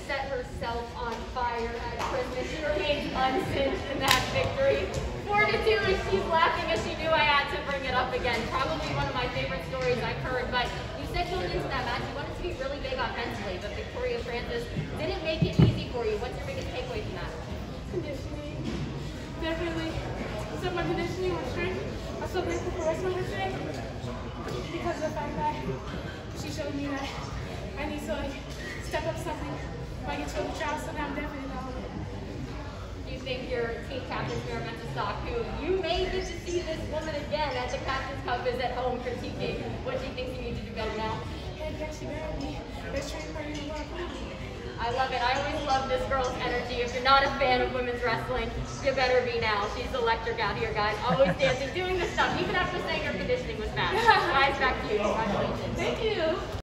set herself on fire at Christmas. She remains unsinged in that victory. 4-2, and she's laughing as she knew I had to bring it up again. Probably one of my favorite stories I've heard, but you said going into that match you wanted to be really big offensively, but Victoria Francis didn't make it easy for you. What's your biggest takeaway from that? Conditioning. Definitely. So my conditioning was strength. I'm so grateful for wrestling her today because of the fact that she showed me that I need to step up something when I get to the trial, so now I'm definitely not over it. Do you think your team captain, Mira Mentestock, who you may get to see this woman again at the Captain's Cup, is at home critiquing what she thinks you need to do better now? And yeah, she better be best trained player in the world. I love it. I always love this girl's energy. If you're not a fan of women's wrestling, you better be now. She's electric out here, guys. Always dancing, doing this stuff, even after saying her conditioning was bad. Guys, back to you. Congratulations. Thank you.